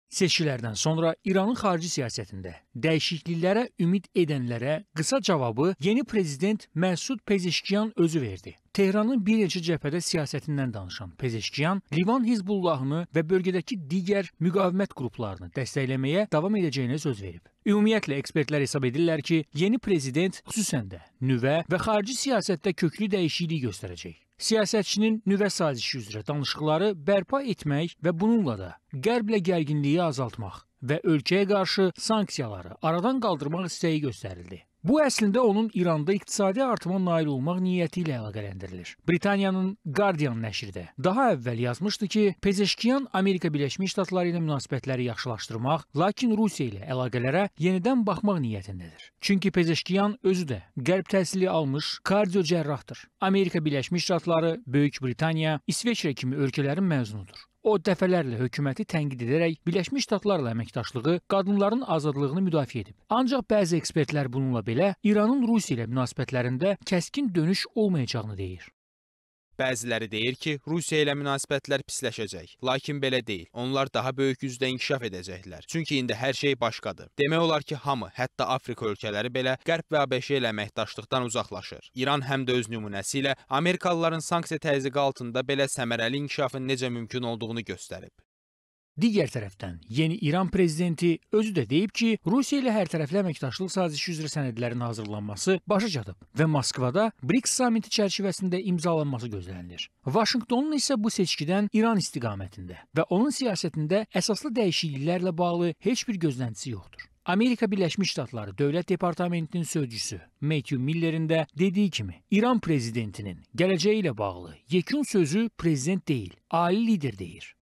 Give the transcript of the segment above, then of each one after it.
Seçkilərdən sonra İranın xarici siyasətində dəyişikliklərə ümid edənlərə qısa cavabı yeni prezident Məsud Pezeşkiyan özü verdi. Tehranın bir neçə cəbhədə siyasətindən danışan Pezeşkiyan, Livan Hizbullahını və bölgədəki digər müqavimət qruplarını dəstəkləməyə davam edəcəyinə söz verib. Ümumiyyətlə, ekspertlər hesab edirlər ki, yeni prezident xüsusən də nüvə və xarici siyasətdə köklü dəyişiklik göstərəcək. Siyasətçinin nüvə sazişi üzrə danışıqları bərpa etmək və bununla da Qərblə gərginliyi azaltmaq və ölkəyə qarşı sanksiyaları aradan qaldırmaq istəyi göstərildi. Bu əslində onun İranda iqtisadi artıma nail olmaq niyyəti ilə əlaqələndirilir. Britaniyanın Guardian nəşri də daha əvvəl yazmışdı ki, Pezeşkiyan Amerika Birləşmiş Ştatları ilə münasibətləri yaxşılaşdırmaq, lakin Rusiya ilə əlaqələrə yenidən baxmaq niyyətindədir. Çünki Pezeşkiyan özü də qərb təhsili almış kardiocərrahdır. Amerika Birləşmiş Ştatları, Böyük Britaniya, İsveçrə kimi ölkələrin məzunudur. O dəfələrlə hökuməti tənqid edərək Birləşmiş Ştatlarla əməkdaşlığı, qadınların azadlığını müdafiə edib. Ancaq bəzi ekspertlər bununla belə İranın Rusiya ilə münasibətlərində kəskin dönüş olmayacağını deyir. Bəziləri deyir ki, Rusiya ilə münasibətlər pisləşəcək. Lakin belə deyil. Onlar daha böyük yüzdə inkişaf edəcəklər. Çünki indi hər şey başqadır. Demək olar ki, hamı, hətta Afrika ölkələri belə Qərb və ABŞ ilə əməkdaşlıqdan uzaqlaşır. İran həm də öz nümunəsi ilə Amerikalıların sanksiya təzyiqi altında belə səmərəli inkişafın necə mümkün olduğunu göstərib. Digər tərəfdən, yeni İran prezidenti özü də deyib ki, Rusiya ilə hərtərəfli əməkdaşlıq sazişi üzrə sənədlərin hazırlanması başa çatıb və Moskvada BRICS samiti çərçivəsində imzalanması gözlənilir. Vaşinqtonun isə bu seçkidən İran istiqamətində və onun siyasətində əsaslı dəyişikliklərlə bağlı heç bir gözləntisi yoxdur. Amerika Birləşmiş Ştatları Dövlət Departamentinin sözcüsü Matthew Miller'in də dediyi kimi, İran prezidentinin gələcəyi ilə bağlı yekun sözü prezident deyil, ali lider deyir.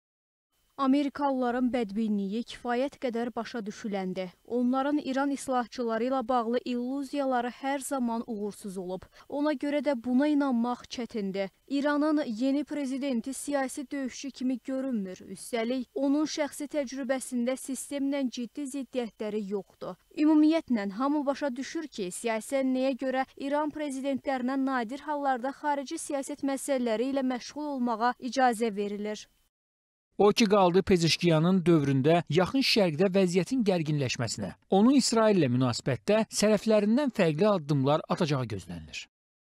Amerikalıların bədbinliyi kifayət qədər başa düşüləndə, onların İran islahçıları ilə bağlı illüziyaları hər zaman uğursuz olub. Ona görə də buna inanmaq çətindir. İranın yeni prezidenti siyasi döyüşçü kimi görünmür. Üstəlik, onun şəxsi təcrübəsində sistemlə ciddi ziddiyyətləri yoxdur. Ümumiyyətlə, hamı başa düşür ki, siyasət nəyə görə İran prezidentlərinə nadir hallarda xarici siyasət məsələləri ilə məşğul olmağa icazə verilir. O ki qaldı Pezeşkiyanın dövründə yaxın şərqdə vəziyyətin gərginləşməsinə, onun İsrail ilə münasibətdə sələflərindən fərqli addımlar atacağı gözlənilir.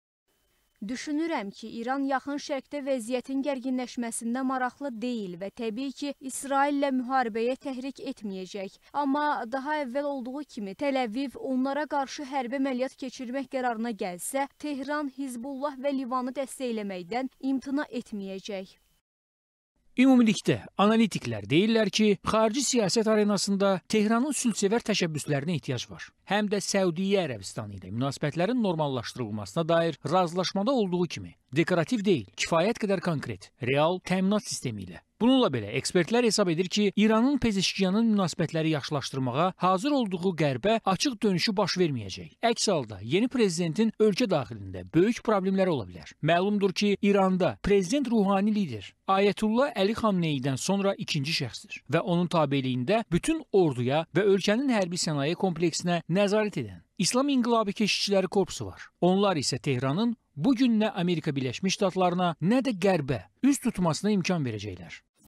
Düşünürəm ki, İran yaxın şərqdə vəziyyətin gərginləşməsində maraqlı deyil və təbii ki, İsrail ilə müharibəyə təhrik etməyəcək. Amma daha əvvəl olduğu kimi Təl-Əviv onlara qarşı hərbi əməliyyat keçirmək qərarına gəlsə, Tehran, Hizbullah və Livanı dəstəkləməkdən imtina etməyəcək. Ümumilikdə, analitiklər deyirlər ki, xarici siyasət arenasında Tehranın sülhsevər təşəbbüslərinə ehtiyac var. Həm də Səudiyyə Ərəbistanı ilə münasibətlərin normallaşdırılmasına dair razılaşmada olduğu kimi, dekorativ deyil, kifayət qədər konkret, real təminat sistemi ilə. Bununla belə, ekspertlər hesab edir ki, İranın Pezeşkiyanın münasibətləri yaxşılaşdırmağa hazır olduğu qərbə açıq dönüşü baş verməyəcək. Əks halda, yeni prezidentin ölkə daxilində böyük problemləri ola bilər. Məlumdur ki, İranda prezident ruhani lider Ayətullah Əli Xamneydən sonra ikinci şəxsdir və onun tabeliyində bütün orduya və ölkənin hərbi sənaye kompleksinə nəzarət edən İslam İnqilabı Keşikçiləri Korpusu var. Onlar isə Tehranın bugün nə Amerika Birləşmiş Ştatlarına, nə də Qərbə üz tutmasına imkan verəcəklər.